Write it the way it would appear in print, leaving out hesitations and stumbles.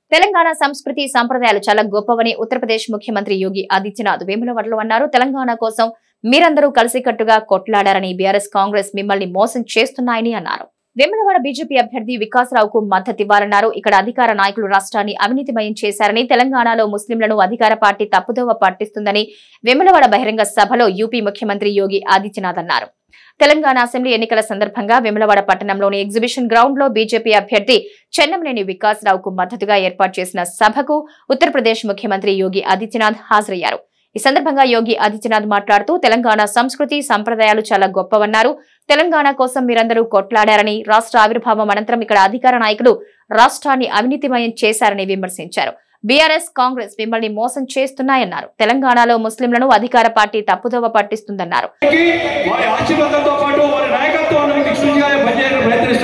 తెలంగాణ సంస్కృతి సంప్రదాయాలు చాలా గొప్పవని ఉత్తరప్రదేశ్ ముఖ్యమంత్రి యోగి ఆదిత్యనాథ్ వేములవాడలో అన్నారు. తెలంగాణ కోసం మీరందరూ కలిసికట్టుగా కొట్లాడారని, బీఆర్ఎస్ కాంగ్రెస్ మిమ్మల్ని మోసం చేస్తున్నాయని అన్నారు. వేములవాడ బీజేపీ అభ్యర్థి వికాసరావుకు మద్దతివ్వాలన్నారు. ఇక్కడ అధికార నాయకులు రాష్ట్రాన్ని అవినీతిమయం చేశారని, తెలంగాణలో ముస్లింలను అధికార పార్టీ తప్పుదోవ పట్టిస్తుందని వేములవాడ బహిరంగ సభలో యూపీ ముఖ్యమంత్రి యోగి ఆదిత్యనాథ్ అన్నారు. తెలంగాణ అసెంబ్లీ ఎన్నికల సందర్భంగా వేములవాడ పట్టణంలోని ఎగ్జిబిషన్ గ్రౌండ్ లో బీజేపీ అభ్యర్థి చెన్నంనేని వికాసరావుకు మద్దతుగా ఏర్పాటు చేసిన సభకు ఉత్తరప్రదేశ్ ముఖ్యమంత్రి యోగి ఆదిత్యనాథ్ హాజరయ్యారు. ఈ సందర్భంగా యోగి ఆదిత్యనాథ్ మాట్లాడుతూ తెలంగాణ సంస్కృతి సంప్రదాయాలు చాలా గొప్పవన్నారు. తెలంగాణ కోసం మీరందరూ కొట్లాడారని, రాష్ట్ర ఆవిర్భావం అనంతరం ఇక్కడ అధికార నాయకులు రాష్ట్రాన్ని అవినీతిమయం చేశారని విమర్శించారు. బీఆర్ఎస్ కాంగ్రెస్ మిమ్మల్ని మోసం చేస్తున్నాయన్నారు. తెలంగాణలో ముస్లింలను అధికార పార్టీ తప్పుదోవ పట్టిస్తుందన్నారు.